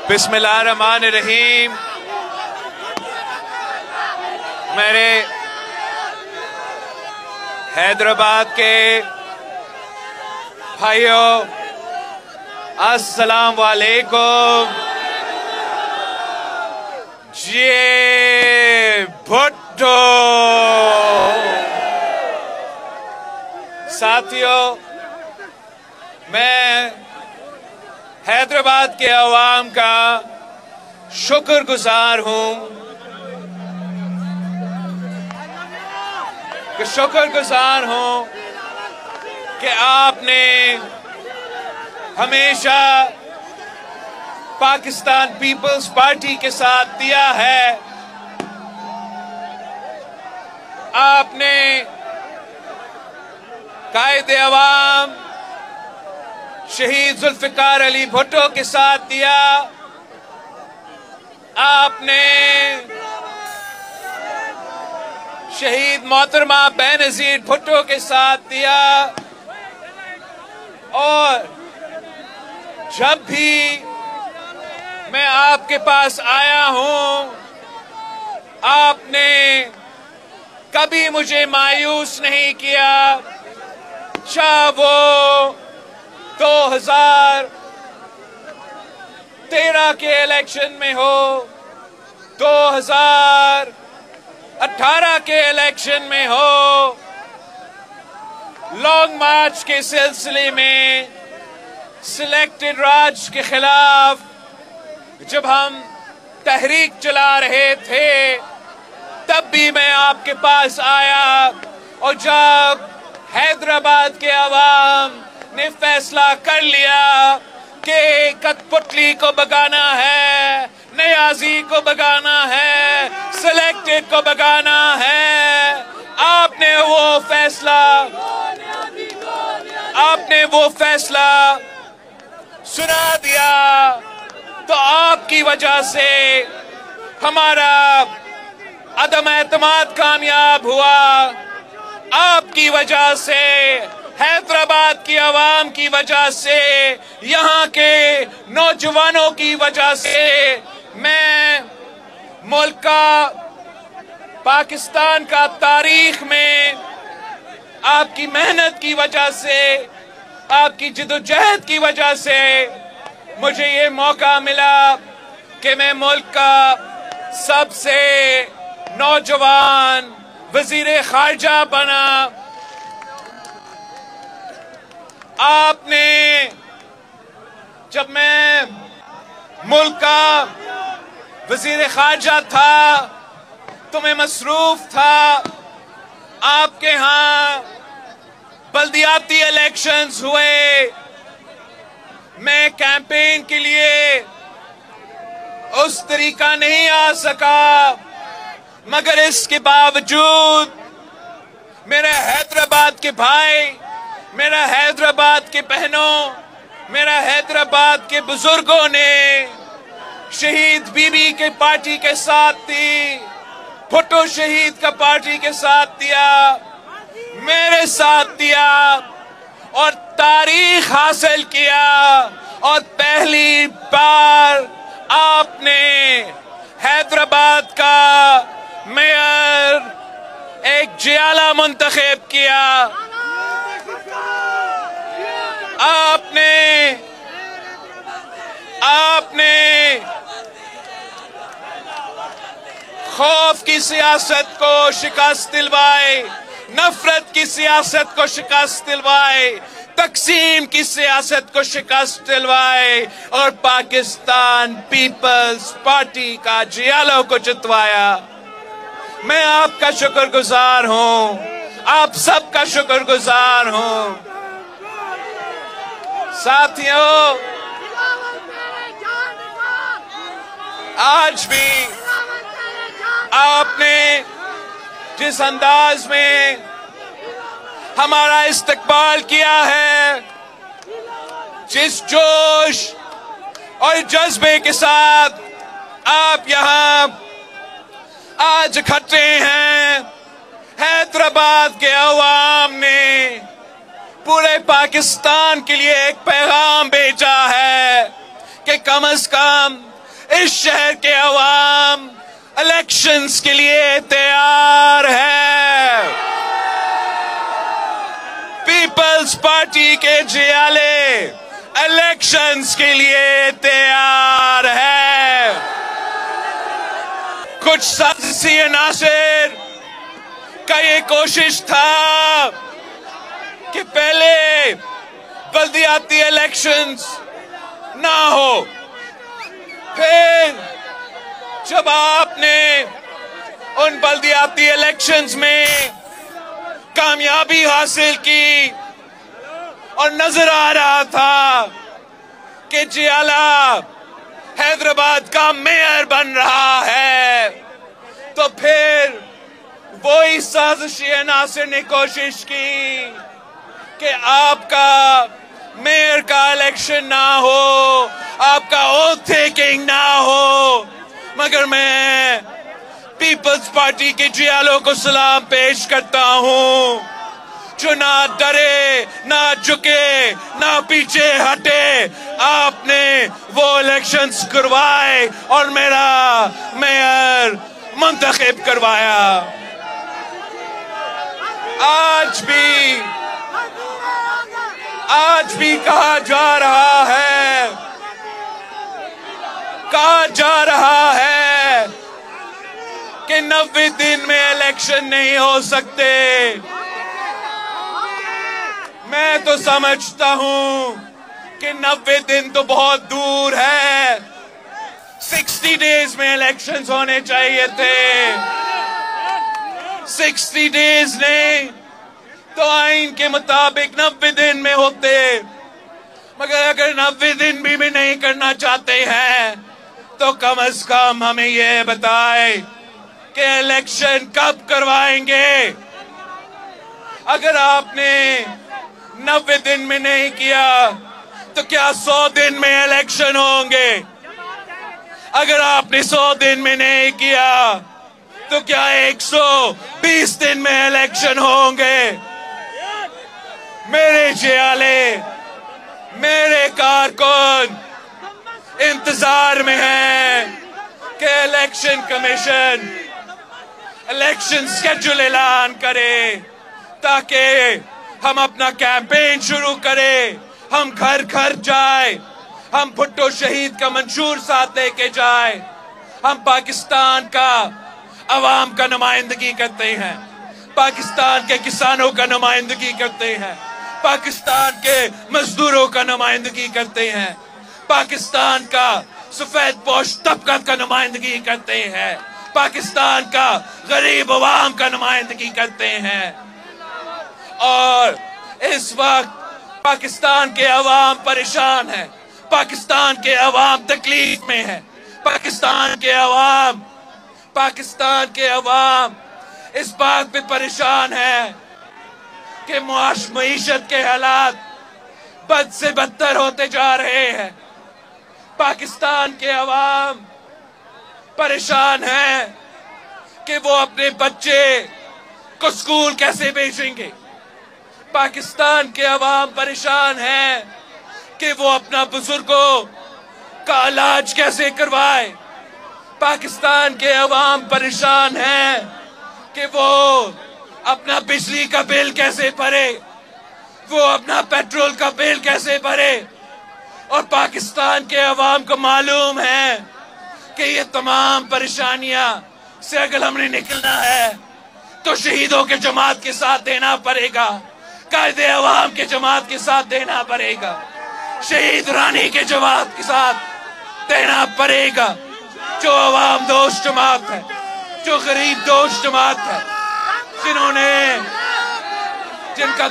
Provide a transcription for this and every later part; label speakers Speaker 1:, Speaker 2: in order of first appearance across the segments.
Speaker 1: बिस्मिल्लाहिर्रहमानिर्रहीम। मेरे हैदराबाद के भाइयों, अस्सलाम वालेकुम। ये भुट्टो साथियों, मैं हैदराबाद के अवाम का शुक्रगुजार हूं कि आपने हमेशा पाकिस्तान पीपल्स पार्टी के साथ दिया है। आपने कायदे अवाम शहीद जुल्फिकार अली भुट्टो के साथ दिया। आपने शहीद मोहतरमा बेनजीर भुट्टो के साथ दिया। और जब भी मैं आपके पास आया हूं, आपने कभी मुझे मायूस नहीं किया। चाहे वो 2013 के इलेक्शन में हो, 2018 के इलेक्शन में हो, लॉन्ग मार्च के सिलसिले में सिलेक्टेड राज के खिलाफ जब हम तहरीक चला रहे थे, तब भी मैं आपके पास आया। और जब हैदराबाद के अवाम ने फैसला कर लिया कि कठपुतली को भगाना है, नियाजी को भगाना है, सिलेक्टेड को भगाना है, आपने वो फैसला सुना दिया। तो आपकी वजह से हमारा अदम एतमाद कामयाब हुआ। आपकी वजह से, हैदराबाद की आवाम की वजह से, यहाँ के नौजवानों की वजह से, मैं मुल्क का, पाकिस्तान का तारीख में आपकी मेहनत की वजह से, आपकी जिद्दोजहद की वजह से मुझे ये मौका मिला कि मैं मुल्क का सबसे नौजवान वजीर खारजा बना। आपने, जब मैं मुल्क का वजीर खारजा था तो मैं मसरूफ था। आपके यहाँ बल्दियाती इलेक्शंस हुए, मैं कैंपेन के लिए उस तरीका नहीं आ सका, मगर इसके बावजूद मेरे हैदराबाद के भाई, मेरा हैदराबाद के बहनों, मेरा हैदराबाद के बुजुर्गों ने शहीद बीबी के पार्टी के साथ दी, भुट्टो शहीद का पार्टी के साथ दिया, मेरे साथ दिया और तारीख हासिल किया। और पहली बार आपने हैदराबाद का मेयर एक जियाला मुंतखब किया। आपने खौफ की सियासत को शिकस्त दिलवाई, नफरत की सियासत को शिकस्त दिलवाई, तकसीम की सियासत को शिकस्त दिलवाए और पाकिस्तान पीपल्स पार्टी का जियालों को जितवाया। मैं आपका शुक्रगुजार हूं, आप सबका शुक्रगुजार हूं। साथियों, आज भी आपने जिस अंदाज में हमारा इस्तकबाल किया है, जिस जोश और जज्बे के साथ आप यहाँ आज इकट्ठे हैं, हैदराबाद के अवाम ने पूरे पाकिस्तान के लिए एक पैगाम भेजा है कि कम से कम इस शहर के अवाम इलेक्शंस के लिए तैयार है। पीपल्स पार्टी के जियाले इलेक्शंस के लिए तैयार है। कुछ साजिशी अनासिर का ये कोशिश था कि पहले बल्दियाती इलेक्शंस ना हो, फिर जब आपने उन बल्दियाती इलेक्शंस में कामयाबी हासिल की और नजर आ रहा था कि जियाला हैदराबाद का मेयर बन रहा है, तो फिर वही साजिशी अनासिर ने कोशिश की कि आपका मेयर का इलेक्शन ना हो, आपका ओथ टेकिंग ना हो। मगर मैं पीपल्स पार्टी के जियालों को सलाम पेश करता हूं, जो ना डरे, ना झुके, ना पीछे हटे। आपने वो इलेक्शंस करवाए और मेरा मेयर मुंतखब करवाया। आज भी कहा जा रहा है कि 90 दिन में इलेक्शन नहीं हो सकते। मैं तो समझता हूं कि 90 दिन तो बहुत दूर है। 60 डेज में इलेक्शंस होने चाहिए थे। 60 डेज नहीं तो आइन के मुताबिक 90 दिन में होते। मगर अगर 90 दिन भी नहीं करना चाहते हैं तो कम से कम हमें यह बताए कि इलेक्शन कब करवाएंगे। अगर आपने 90 दिन में नहीं किया तो क्या 100 दिन में इलेक्शन होंगे? अगर आपने 100 दिन में नहीं किया तो क्या 120 दिन में इलेक्शन होंगे? मेरे जियाले, मेरे कारकुन इंतजार में हैं कि इलेक्शन कमीशन इलेक्शन स्केड्यूल ऐलान करे ताकि हम अपना कैंपेन शुरू करें। हम घर घर जाए, हम भुट्टो शहीद का मंशूर साथ लेके जाए। हम पाकिस्तान का अवाम का नुमाइंदगी करते हैं, पाकिस्तान के किसानों का नुमाइंदगी करते हैं, पाकिस्तान के मजदूरों का नुमाइंदगी करते हैं, पाकिस्तान का सफेद पोश तबका का नुमाइंदगी करते हैं, पाकिस्तान का गरीब अवाम का नुमाइंदगी करते हैं। और इस वक्त पाकिस्तान के अवाम परेशान है, पाकिस्तान के अवाम तकलीफ में है, पाकिस्तान के अवाम इस बात पे परेशान है कि मईशत के हालात बद से बदतर होते जा रहे हैं। पाकिस्तान के अवाम परेशान है कि वो अपने बच्चे को स्कूल कैसे भेजेंगे। पाकिस्तान के अवाम परेशान है कि वो अपना बुजुर्गों का इलाज कैसे करवाए। पाकिस्तान के अवाम परेशान है कि वो अपना बिजली का बिल कैसे भरे, वो अपना पेट्रोल का बिल कैसे भरे। और पाकिस्तान के अवाम को मालूम है कि ये तमाम परेशानियां से अगर हमने निकलना है तो शहीदों के जमात के साथ देना पड़ेगा, कायदे अवाम के जमात के साथ देना पड़ेगा, शहीद रानी के जमात के साथ देना पड़ेगा, जो अवाम दोस्त जमात है, जो गरीब दोस्त जमात है, जिनका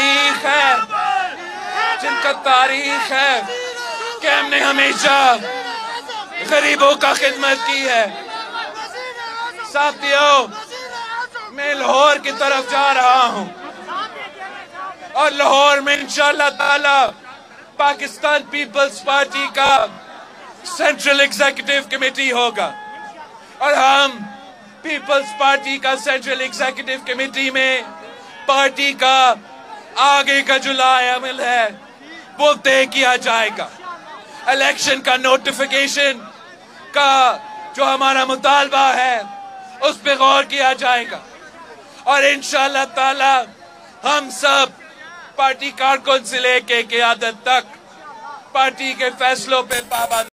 Speaker 1: तारीख है कि हमने हमेशा गरीबों का खिदमत की है। साथियों, मैं लाहौर की तरफ जा रहा हूं और लाहौर में इंशाअल्लाह ताला पाकिस्तान पीपल्स पार्टी का सेंट्रल एग्जीक्यूटिव कमेटी होगा और हम पीपल्स पार्टी का सेंट्रल एग्जीक्यूटिव कमेटी में पार्टी का आगे का जो लाएअमल है वो तय किया जाएगा। इलेक्शन का नोटिफिकेशन का जो हमारा मुतालबा है उस पे गौर किया जाएगा और इंशाअल्लाह ताला हम सब पार्टी कारकुन से लेके क़यादत तक पार्टी के फैसलों पे पाबंद